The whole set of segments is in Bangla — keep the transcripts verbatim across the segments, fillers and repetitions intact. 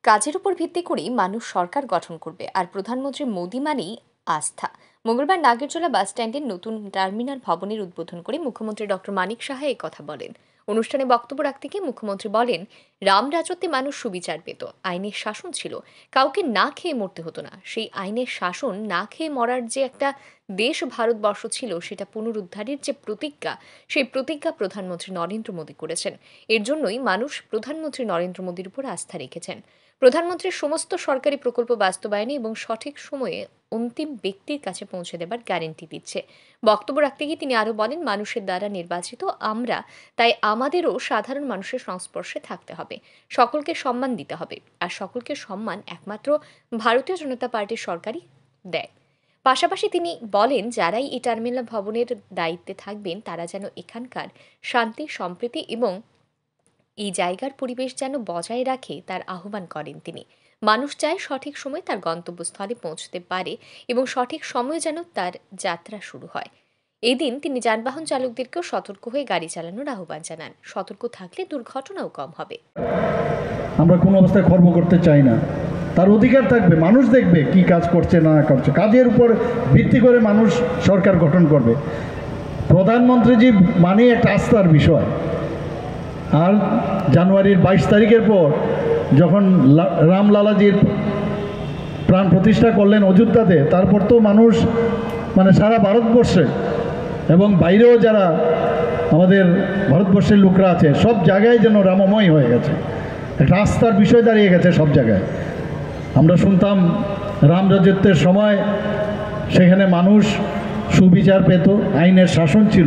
কাজের উপর ভিত্তি করেই মানুষ সরকার গঠন করবে, আর প্রধানমন্ত্রী মোদী মানেই আস্থা। মঙ্গলবার নাগেরজোলা বাস স্ট্যান্ডের নতুন টার্মিনাল ভবনের উদ্বোধন করে মুখ্যমন্ত্রী ডক্টর মানিক সাহা এই কথা বলেন। অনুষ্ঠানে বক্তব্য রাখতে গিয়ে মুখ্যমন্ত্রী বলেন, রাম রাজত্বে মানুষ সুবিচার পেত, আইনের শাসন ছিল, কাউকে না খেয়ে মরতে হতো না। সেই আইনের শাসন, না খেয়ে মরার যে একটা দেশ ভারতবর্ষ ছিল, সেটা পুনরুদ্ধারের যে প্রতিজ্ঞা, সেই প্রতিজ্ঞা প্রধানমন্ত্রী নরেন্দ্র মোদী করেছেন। এর জন্যই মানুষ প্রধানমন্ত্রী নরেন্দ্র মোদীর উপর আস্থা রেখেছেন। প্রধানমন্ত্রীর সমস্ত সরকারি প্রকল্প বাস্তবায়নে এবং সঠিক সময়ে অন্তিম ব্যক্তির কাছে পৌঁছে দেবার গ্যারান্টি দিচ্ছে। বক্তব্য রাখতে গিয়ে তিনি আরও বলেন, মানুষের দ্বারা নির্বাচিত আমরা, তাই আমাদেরও সাধারণ মানুষের সংস্পর্শে থাকতে হবে, সকলকে সম্মান দিতে হবে, আর সকলকে সম্মান একমাত্র ভারতীয় জনতা পার্টির সরকারই দেয়। পাশাপাশি তিনি বলেন, যারাই এই টার্মিনাল ভবনের দায়িত্বে থাকবেন তারা যেন এখানকার শান্তি, সম্প্রীতি এবং এই জায়গার পরিবেশ যেন বজায় রাখে তার আহ্বান করেন তিনি। মানুষ চায় সঠিক সময় তার গন্তব্যস্থলে পৌঁছতে পারে এবং সঠিক সময়ে যেন তার যাত্রা শুরু হয়। এই দিন তিনি যানবাহন চালকদেরকেও সতর্ক হয়ে গাড়ি চালানোর আহ্বান জানান। সতর্ক থাকলে দুর্ঘটনাও কম হবে। আমরা কোনো অবস্থায় কর্ম করতে চাই না, তার অধিকার থাকবে, মানুষ দেখবে কি কাজ করছে না করছে, কাজের উপর ভিত্তি করে মানুষ সরকার গঠন করবে। প্রধানমন্ত্রীজি মানে একটা আস্থার বিষয়। আর জানুয়ারির বাইশ তারিখের পর যখন রামলালাজির প্রাণ প্রতিষ্ঠা করলেন অযোধ্যাতে, তারপর তো মানুষ মানে সারা ভারতবর্ষে এবং বাইরেও যারা আমাদের ভারতবর্ষের লোকরা আছে, সব জায়গায় যেন রামময় হয়ে গেছে, একটা আস্থার বিষয় দাঁড়িয়ে গেছে সব জায়গায়। আমরা শুনতাম রাম রাজত্বের সময় সেখানে মানুষ সুবিচার পেত, আইনের শাসন ছিল,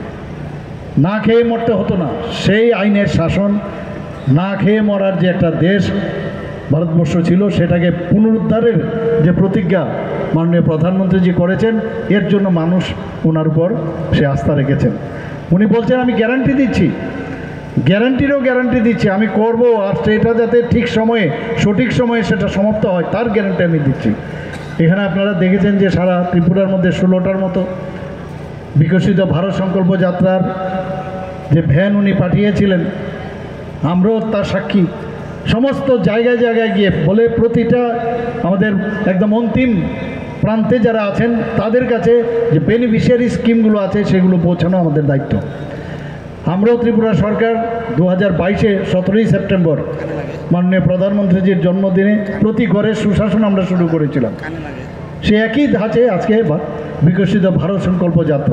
না খেয়ে মরতে হতো না। সেই আইনের শাসন, না খেয়ে মরার যে একটা দেশ ভারতবর্ষ ছিল, সেটাকে পুনরুদ্ধারের যে প্রতিজ্ঞা মাননীয় প্রধানমন্ত্রীজি করেছেন, এর জন্য মানুষ ওনার উপর সে আস্থা রেখেছেন। উনি বলছেন, আমি গ্যারান্টি দিচ্ছি, গ্যারান্টিরও গ্যারান্টি দিচ্ছি, আমি করব, আর সেটা যাতে ঠিক সময়ে সঠিক সময়ে সেটা সমাপ্ত হয় তার গ্যারান্টি আমি দিচ্ছি। এখানে আপনারা দেখেছেন যে সারা ত্রিপুরার মধ্যে ষোলোটার মতো বিকশিত ভারত সংকল্প যাত্রার যে ভ্যান উনি পাঠিয়েছিলেন, আমরাও তার সাক্ষী। সমস্ত জায়গায় জায়গায় গিয়ে বলে প্রতিটা আমাদের একদম অন্তিম প্রান্তে যারা আছেন তাদের কাছে যে বেনিফিশিয়ারি স্কিমগুলো আছে সেগুলো পৌঁছানো আমাদের দায়িত্ব। আমরাও ত্রিপুরা সরকার দু হাজার বাইশে সতেরোই সেপ্টেম্বর মাননীয় প্রধানমন্ত্রীজির জন্মদিনে প্রতি ঘরে সুশাসন আমরা শুরু করেছিলাম। সে একই ধাঁচে আজকে বিকশিত ভারত সংকল্প যাত্রা।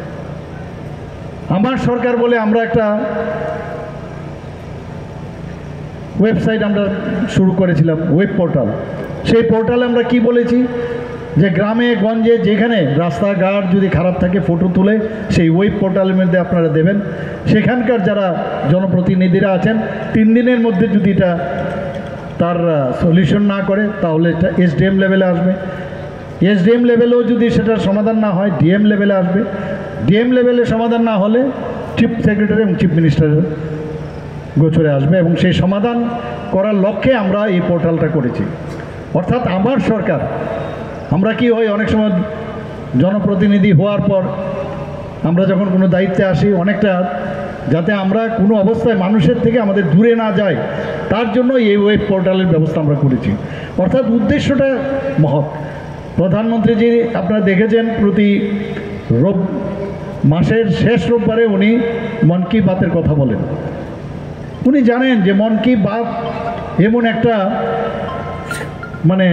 আমার সরকার বলে আমরা একটা ওয়েবসাইট আমরা শুরু করেছিলাম, ওয়েব পোর্টাল। সেই পোর্টালে আমরা কি বলেছি যে গ্রামে গঞ্জে যেখানে রাস্তাঘাট যদি খারাপ থাকে ফটো তুলে সেই ওয়েব পোর্টালের মধ্যে আপনারা দেবেন। সেখানকার যারা জনপ্রতিনিধিরা আছেন তিন দিনের মধ্যে যদি এটা তার সলিউশন না করে তাহলে এটা এসডিএম লেভেলে আসবে। এসডিএম লেভেলেও যদি সেটার সমাধান না হয় ডিএম লেভেলে আসবে। ডিএম লেভেলে সমাধান না হলে চিফ সেক্রেটারি এবং চিফ মিনিস্টারের গোচরে আসবে, এবং সেই সমাধান করার লক্ষ্যে আমরা এই পোর্টালটা করেছি। অর্থাৎ আমার সরকার, আমরা কি হয় অনেক সময় জনপ্রতিনিধি হওয়ার পর আমরা যখন কোনো দায়িত্বে আসি, অনেকটা যাতে আমরা কোনো অবস্থায় মানুষের থেকে আমাদের দূরে না যায় তার জন্য এই ওয়েব পোর্টালের ব্যবস্থা আমরা করেছি। অর্থাৎ উদ্দেশ্যটা মহৎ। প্রধানমন্ত্রীজি আপনারা দেখেছেন প্রতি রব মাসের শেষ রোববারে উনি মন কি বাতের কথা বলেন। উনি জানেন যে মন কি বাত এমন একটা মানে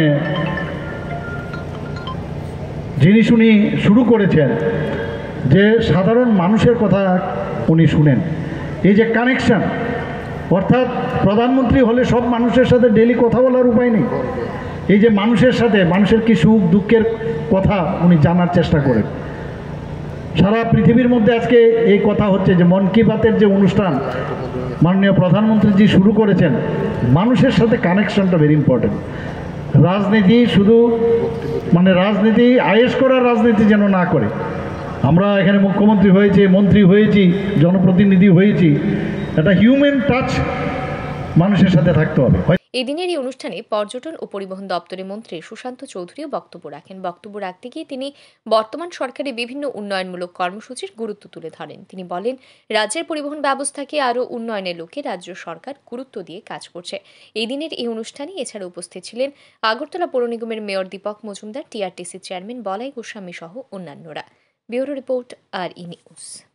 জিনিস উনি শুরু করেছেন যে সাধারণ মানুষের কথা উনি শুনেন। এই যে কানেকশান, অর্থাৎ প্রধানমন্ত্রী হলে সব মানুষের সাথে ডেলি কথা বলার উপায় নেই। এই যে মানুষের সাথে মানুষের কি সুখ দুঃখের কথা উনি জানার চেষ্টা করেন। সারা পৃথিবীর মধ্যে আজকে এই কথা হচ্ছে যে মন কি বাতের যে অনুষ্ঠান মাননীয় প্রধানমন্ত্রীজি শুরু করেছেন, মানুষের সাথে কানেকশনটা ভেরি ইম্পর্টেন্ট। রাজনীতি শুধু মানে রাজনীতি আয়েশ করার রাজনীতি যেন না করে। আমরা এখানে মুখ্যমন্ত্রী হয়েছি, মন্ত্রী হয়েছি, জনপ্রতিনিধি হয়েছি, একটা হিউম্যান টাচ মানুষের সাথে থাকতে হবে। এদিনের এই অনুষ্ঠানে পর্যটন ও পরিবহন দপ্তরের মন্ত্রী সুশান্ত চৌধুরীও বক্তব্য রাখেন। বক্তব্য রাখতে গিয়ে তিনি বর্তমান সরকারের বিভিন্ন উন্নয়নমূলক কর্মসূচির গুরুত্ব তুলে ধরেন। তিনি বলেন, রাজ্যের পরিবহন ব্যবস্থাকে আরও উন্নয়নের লক্ষ্যে রাজ্য সরকার গুরুত্ব দিয়ে কাজ করছে। এই দিনের এই অনুষ্ঠানে এছাড়া উপস্থিত ছিলেন আগরতলা পৌর নিগমের mayor Dipak Majumdar, TRTC chairman Balai Goswami সহ অন্যান্যরা। Bureau report, R E news.